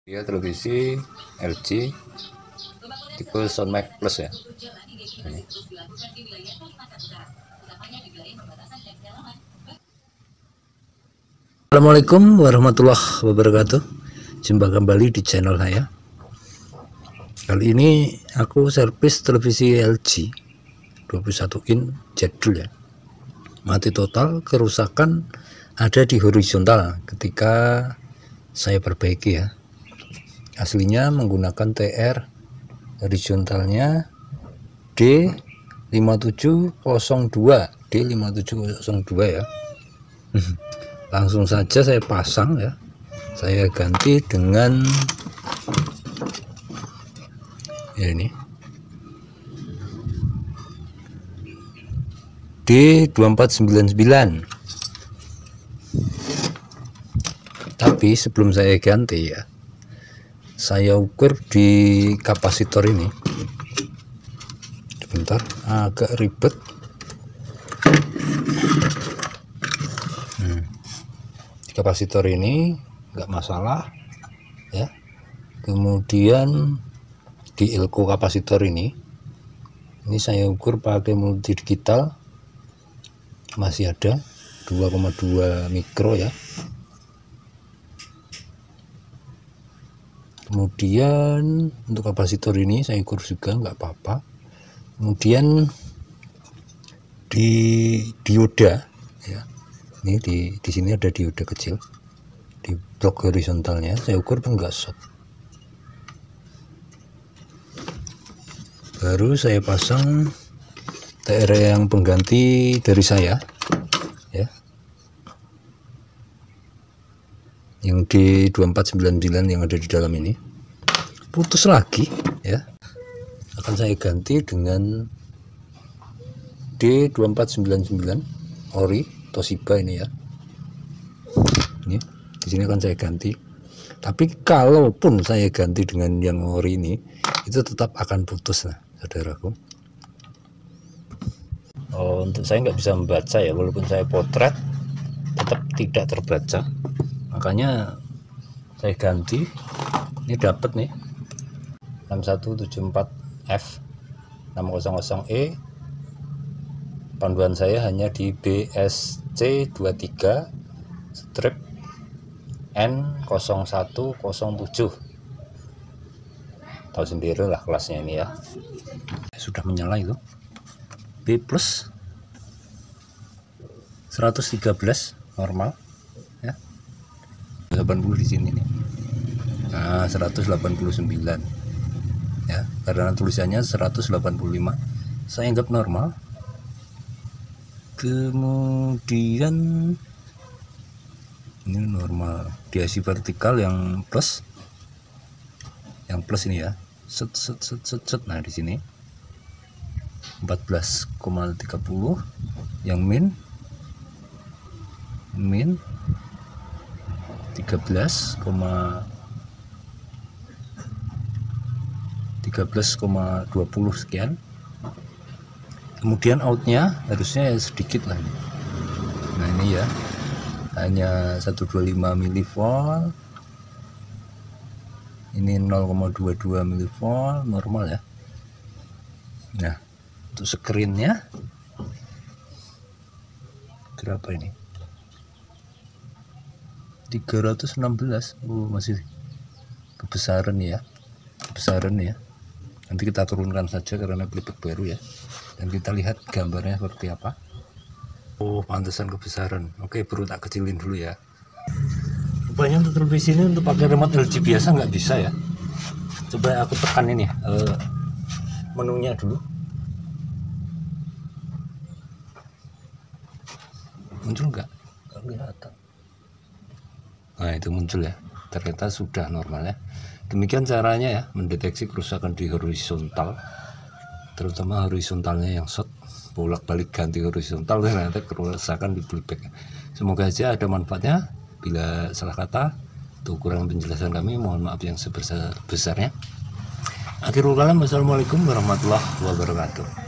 Dia televisi LG tipe Soundmax Plus ya. Ini. Assalamualaikum warahmatullahi wabarakatuh. Jumpa kembali di channel saya. Kali ini aku servis televisi LG 21 in jadul ya. Mati total, kerusakan ada di horizontal ketika saya perbaiki ya. Aslinya menggunakan TR, horizontalnya D5702 ya. Langsung saja saya pasang ya. Saya ganti dengan ya ini D2499. Tapi sebelum saya ganti ya, saya ukur di kapasitor ini. Sebentar, agak ribet. Di kapasitor ini nggak masalah ya. Kemudian di elko kapasitor ini saya ukur pakai multi digital, masih ada 2,2 mikro ya. Kemudian untuk kapasitor ini saya ukur juga nggak apa-apa. Kemudian di dioda ya, ini di sini ada dioda kecil di blok horizontalnya, saya ukur pun nggak short. Baru saya pasang TR yang pengganti dari saya ya, yang D2499 yang ada di dalam ini. Putus lagi ya, akan saya ganti dengan D2499 ori Toshiba ini ya. Ini di sini akan saya ganti. Tapi kalaupun saya ganti dengan yang ori ini, itu tetap akan putus nah, saudaraku. Untuk saya nggak bisa membaca ya, walaupun saya potret tetap tidak terbaca. Makanya saya ganti. Ini dapat nih 6174F 600E. Panduan saya hanya di BSC23 strip N0107. Tahu sendiri lah kelasnya ini ya. Sudah menyala itu. B plus 113 normal ya. 80 di sini nih. Nah, 189 ya, karena tulisannya 185. Saya anggap normal. Kemudian ini normal. Diasi vertikal yang plus ini ya. Set. Nah, di sini 14,30. Yang min 13,20 sekian. Kemudian outnya harusnya sedikit lah. Nah, ini ya, hanya 125 mV. Ini 0,22 mV normal ya. Nah, untuk screennya berapa ini? 316. Masih kebesaran ya. Nanti kita turunkan saja karena playback baru ya, dan kita lihat gambarnya seperti apa. Pantesan kebesaran. Oke, perlu tak kecilin dulu ya. Rupanya untuk televisi ini untuk pakai remote LG biasa nggak bisa ya. Coba aku tekan ini menunya dulu. Muncul nggak? Nggak kelihatan. Nah, itu muncul ya, ternyata sudah normal ya. Demikian caranya ya mendeteksi kerusakan di horizontal, terutama horizontalnya yang short. Bolak-balik ganti horizontal ternyata kerusakan di playback. Semoga aja ada manfaatnya. Bila salah kata atau kurang penjelasan kami, mohon maaf yang sebesar-besarnya. Akhirul kalam, wassalamualaikum warahmatullahi wabarakatuh.